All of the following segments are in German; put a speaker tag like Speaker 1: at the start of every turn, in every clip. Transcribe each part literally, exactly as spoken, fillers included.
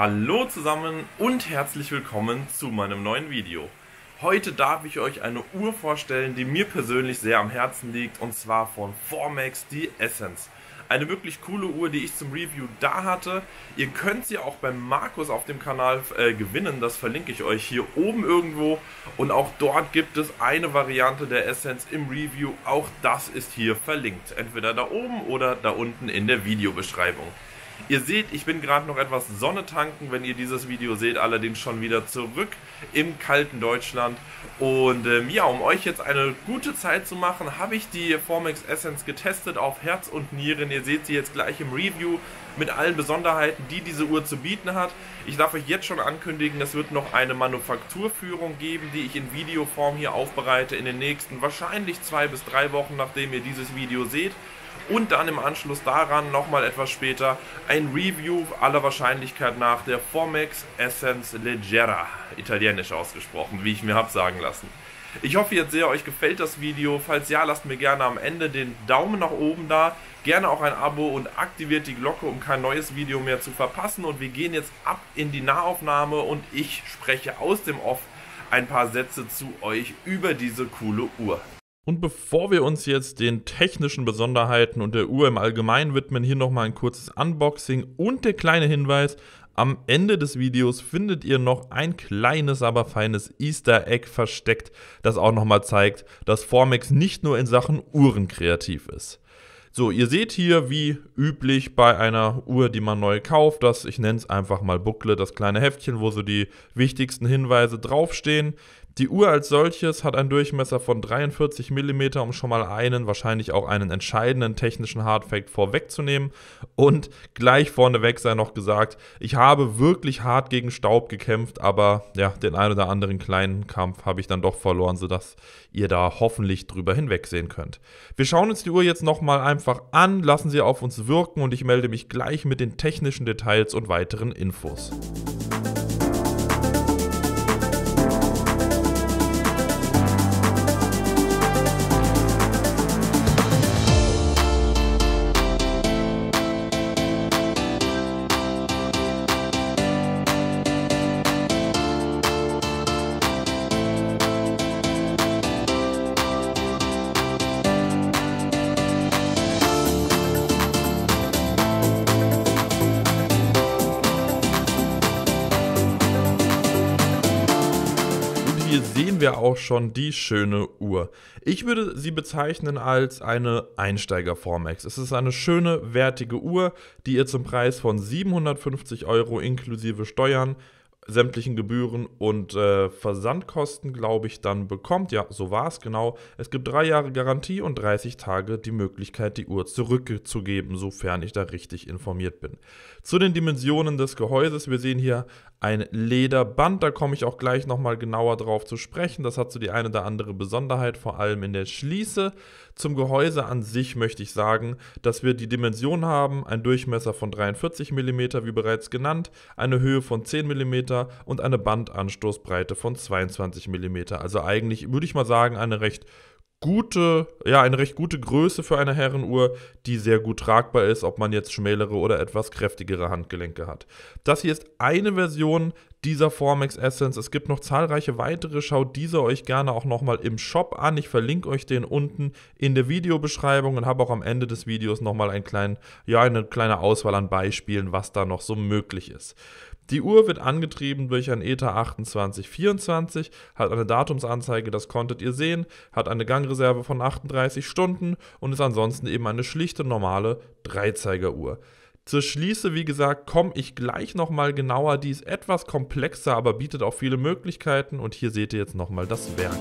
Speaker 1: Hallo zusammen und herzlich willkommen zu meinem neuen Video. Heute darf ich euch eine Uhr vorstellen, die mir persönlich sehr am Herzen liegt, und zwar von Formex, die Essence. Eine wirklich coole Uhr, die ich zum Review da hatte. Ihr könnt sie auch beim Markus auf dem Kanal äh, gewinnen, das verlinke ich euch hier oben irgendwo. Und auch dort gibt es eine Variante der Essence im Review, auch das ist hier verlinkt. Entweder da oben oder da unten in der Videobeschreibung. Ihr seht, ich bin gerade noch etwas Sonne tanken, wenn ihr dieses Video seht, allerdings schon wieder zurück im kalten Deutschland. Und ähm, ja, um euch jetzt eine gute Zeit zu machen, habe ich die Formex Essence getestet auf Herz und Nieren. Ihr seht sie jetzt gleich im Review mit allen Besonderheiten, die diese Uhr zu bieten hat. Ich darf euch jetzt schon ankündigen, es wird noch eine Manufakturführung geben, die ich in Videoform hier aufbereite in den nächsten wahrscheinlich zwei bis drei Wochen, nachdem ihr dieses Video seht. Und dann im Anschluss daran nochmal etwas später ein Review aller Wahrscheinlichkeit nach der Formex Essence Leggera, italienisch ausgesprochen, wie ich mir habe sagen lassen. Ich hoffe jetzt sehr, euch gefällt das Video. Falls ja, lasst mir gerne am Ende den Daumen nach oben da, gerne auch ein Abo und aktiviert die Glocke, um kein neues Video mehr zu verpassen. Und wir gehen jetzt ab in die Nahaufnahme und ich spreche aus dem Off ein paar Sätze zu euch über diese coole Uhr.
Speaker 2: Und bevor wir uns jetzt den technischen Besonderheiten und der Uhr im Allgemeinen widmen, hier nochmal ein kurzes Unboxing und der kleine Hinweis: Am Ende des Videos findet ihr noch ein kleines, aber feines Easter Egg versteckt, das auch nochmal zeigt, dass Formex nicht nur in Sachen Uhren kreativ ist. So, ihr seht hier wie üblich bei einer Uhr, die man neu kauft, das, ich nenne es einfach mal Booklet, das kleine Heftchen, wo so die wichtigsten Hinweise draufstehen. Die Uhr als solches hat einen Durchmesser von dreiundvierzig Millimeter, um schon mal einen, wahrscheinlich auch einen entscheidenden technischen Hardfact vorwegzunehmen. Und gleich vorneweg sei noch gesagt, ich habe wirklich hart gegen Staub gekämpft, aber ja, den einen oder anderen kleinen Kampf habe ich dann doch verloren, sodass ihr da hoffentlich drüber hinwegsehen könnt. Wir schauen uns die Uhr jetzt nochmal einfach an, lassen sie auf uns wirken und ich melde mich gleich mit den technischen Details und weiteren Infos. Hier sehen wir auch schon die schöne Uhr. Ich würde sie bezeichnen als eine Einsteiger-Formex. Es ist eine schöne, wertige Uhr, die ihr zum Preis von siebenhundertfünfzig Euro inklusive Steuern, sämtlichen Gebühren und äh, Versandkosten, glaube ich, dann bekommt. Ja, so war es genau. Es gibt drei Jahre Garantie und dreißig Tage die Möglichkeit, die Uhr zurückzugeben, sofern ich da richtig informiert bin. Zu den Dimensionen des Gehäuses. Wir sehen hier ein Lederband, da komme ich auch gleich nochmal genauer drauf zu sprechen. Das hat so die eine oder andere Besonderheit, vor allem in der Schließe. Zum Gehäuse an sich möchte ich sagen, dass wir die Dimension haben, ein Durchmesser von dreiundvierzig Millimeter, wie bereits genannt, eine Höhe von zehn Millimeter und eine Bandanstoßbreite von zweiundzwanzig Millimeter. Also eigentlich würde ich mal sagen, eine recht gute, ja, eine recht gute Größe für eine Herrenuhr, die sehr gut tragbar ist, ob man jetzt schmälere oder etwas kräftigere Handgelenke hat. Das hier ist eine Version dieser Formex Essence. Es gibt noch zahlreiche weitere. Schaut diese euch gerne auch nochmal im Shop an. Ich verlinke euch den unten in der Videobeschreibung und habe auch am Ende des Videos nochmal ein klein, ja, eine kleine Auswahl an Beispielen, was da noch so möglich ist. Die Uhr wird angetrieben durch ein E T A achtundzwanzig vierundzwanzig, hat eine Datumsanzeige, das konntet ihr sehen, hat eine Gangreserve von achtunddreißig Stunden und ist ansonsten eben eine schlichte, normale Dreizeigeruhr. Zur Schließe, wie gesagt, komme ich gleich nochmal genauer. Die ist etwas komplexer, aber bietet auch viele Möglichkeiten und hier seht ihr jetzt nochmal das Werk.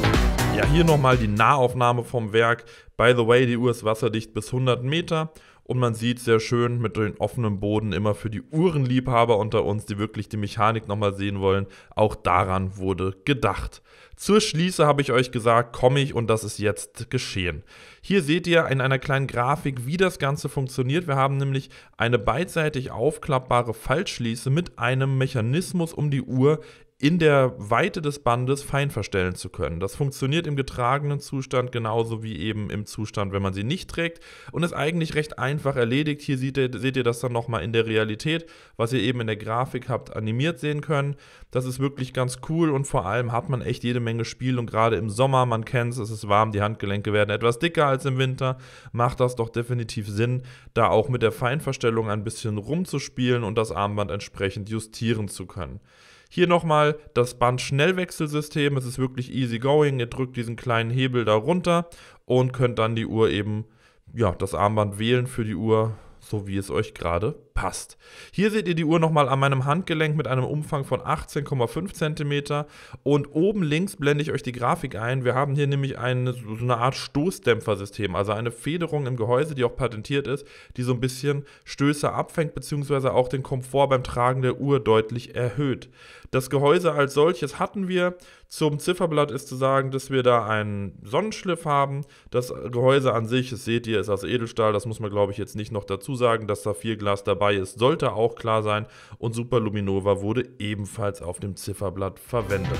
Speaker 2: Hier nochmal die Nahaufnahme vom Werk. By the way, die Uhr ist wasserdicht bis hundert Meter und man sieht sehr schön mit dem offenen Boden immer für die Uhrenliebhaber unter uns, die wirklich die Mechanik nochmal sehen wollen, auch daran wurde gedacht. Zur Schließe habe ich euch gesagt, komme ich und das ist jetzt geschehen. Hier seht ihr in einer kleinen Grafik, wie das Ganze funktioniert. Wir haben nämlich eine beidseitig aufklappbare Faltschließe mit einem Mechanismus, um die Uhr in der Weite des Bandes fein verstellen zu können. Das funktioniert im getragenen Zustand genauso wie eben im Zustand, wenn man sie nicht trägt und ist eigentlich recht einfach erledigt. Hier seht ihr, seht ihr das dann nochmal in der Realität, was ihr eben in der Grafik habt animiert sehen können. Das ist wirklich ganz cool und vor allem hat man echt jede Menge Spiel und gerade im Sommer, man kennt es, es ist warm, die Handgelenke werden etwas dicker als im Winter, macht das doch definitiv Sinn, da auch mit der Feinverstellung ein bisschen rumzuspielen und das Armband entsprechend justieren zu können. Hier nochmal das Band-Schnellwechselsystem, es ist wirklich easy going, ihr drückt diesen kleinen Hebel da runter und könnt dann die Uhr eben, ja, das Armband wählen für die Uhr, so wie es euch gerade passt. Hier seht ihr die Uhr nochmal an meinem Handgelenk mit einem Umfang von achtzehn Komma fünf Zentimeter und oben links blende ich euch die Grafik ein. Wir haben hier nämlich eine, so eine Art Stoßdämpfersystem, also eine Federung im Gehäuse, die auch patentiert ist, die so ein bisschen Stöße abfängt bzw. auch den Komfort beim Tragen der Uhr deutlich erhöht. Das Gehäuse als solches hatten wir. Zum Zifferblatt ist zu sagen, dass wir da einen Sonnenschliff haben. Das Gehäuse an sich, das seht ihr, ist aus Edelstahl. Das muss man, glaube ich, jetzt nicht noch dazu sagen. Das Saphirglas dabei ist, sollte auch klar sein. Und Superluminova wurde ebenfalls auf dem Zifferblatt verwendet.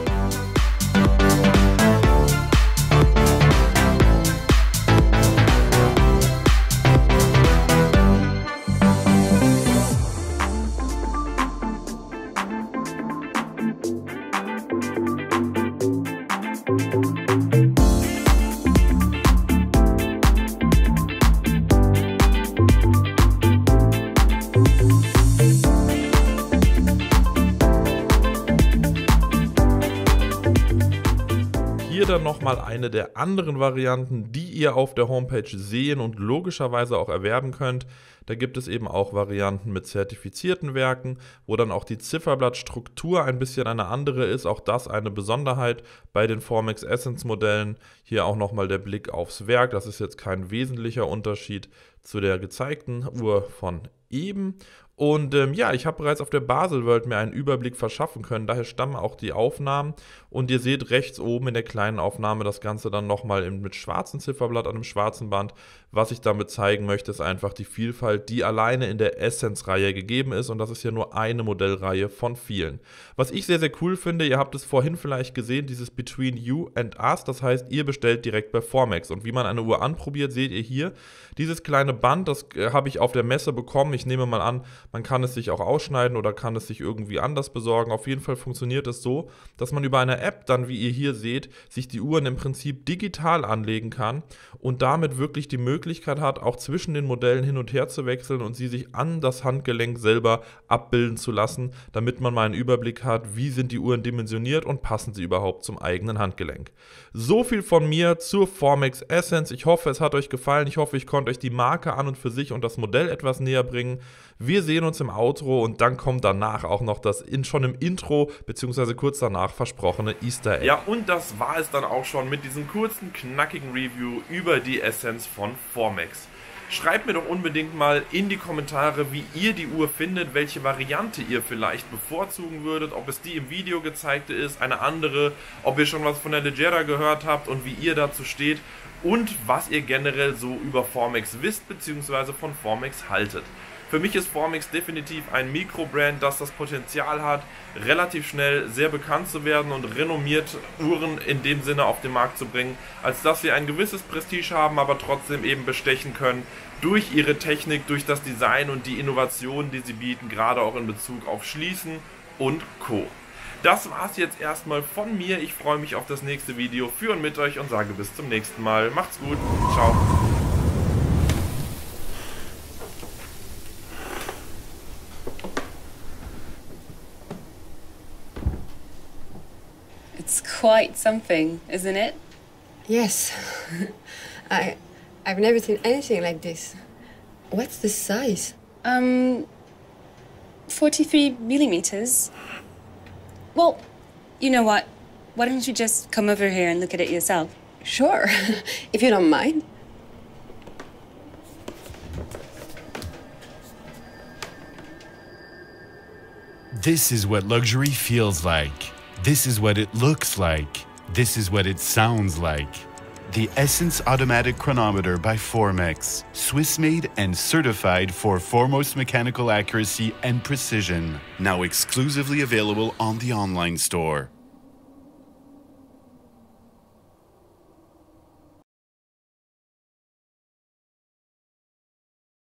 Speaker 2: Hier dann nochmal eine der anderen Varianten, die ihr auf der Homepage sehen und logischerweise auch erwerben könnt. Da gibt es eben auch Varianten mit zertifizierten Werken, wo dann auch die Zifferblattstruktur ein bisschen eine andere ist. Auch das eine Besonderheit bei den Formex Essence Modellen. Hier auch nochmal der Blick aufs Werk. Das ist jetzt kein wesentlicher Unterschied zu der gezeigten Uhr von eben. Und ähm, ja, ich habe bereits auf der Baselworld mir einen Überblick verschaffen können, daher stammen auch die Aufnahmen und ihr seht rechts oben in der kleinen Aufnahme das Ganze dann nochmal mit schwarzem Zifferblatt an einem schwarzen Band. Was ich damit zeigen möchte, ist einfach die Vielfalt, die alleine in der Essence-Reihe gegeben ist und das ist ja nur eine Modellreihe von vielen. Was ich sehr, sehr cool finde, ihr habt es vorhin vielleicht gesehen, dieses Between You and Us, das heißt, ihr bestellt direkt bei Formex und wie man eine Uhr anprobiert, seht ihr hier, dieses kleine Band, das äh, habe ich auf der Messe bekommen, ich nehme mal an, man kann es sich auch ausschneiden oder kann es sich irgendwie anders besorgen. Auf jeden Fall funktioniert es so, dass man über eine App dann, wie ihr hier seht, sich die Uhren im Prinzip digital anlegen kann und damit wirklich die Möglichkeit hat, auch zwischen den Modellen hin und her zu wechseln und sie sich an das Handgelenk selber abbilden zu lassen, damit man mal einen Überblick hat, wie sind die Uhren dimensioniert und passen sie überhaupt zum eigenen Handgelenk. So viel von mir zur Formex Essence. Ich hoffe, es hat euch gefallen. Ich hoffe, ich konnte euch die Marke an und für sich und das Modell etwas näher bringen. Wir sehen uns im Outro und dann kommt danach auch noch das in, schon im Intro bzw. kurz danach versprochene Easter Egg.
Speaker 1: Ja, und das war es dann auch schon mit diesem kurzen, knackigen Review über die Essence von Formex. Schreibt mir doch unbedingt mal in die Kommentare, wie ihr die Uhr findet, welche Variante ihr vielleicht bevorzugen würdet, ob es die im Video gezeigte ist, eine andere, ob ihr schon was von der Leggera gehört habt und wie ihr dazu steht und was ihr generell so über Formex wisst bzw. von Formex haltet. Für mich ist Formex definitiv ein Mikrobrand, das das Potenzial hat, relativ schnell sehr bekannt zu werden und renommiert Uhren in dem Sinne auf den Markt zu bringen, als dass sie ein gewisses Prestige haben, aber trotzdem eben bestechen können durch ihre Technik, durch das Design und die Innovationen, die sie bieten, gerade auch in Bezug auf Schließen und Co. Das war's jetzt erstmal von mir. Ich freue mich auf das nächste Video für und mit euch und sage bis zum nächsten Mal. Macht's gut. Ciao.
Speaker 3: It's quite something, isn't it?
Speaker 4: Yes. I, I've never seen anything like this. What's the size?
Speaker 3: Um, forty-three millimeters. Well, you know what? Why don't you just come over here and look at it yourself?
Speaker 4: Sure, if you don't mind.
Speaker 5: This is what luxury feels like. This is what it looks like. This is what it sounds like. The Essence Automatic Chronometer by Formex. Swiss-made and certified for foremost mechanical accuracy and precision. Now exclusively available on the online store.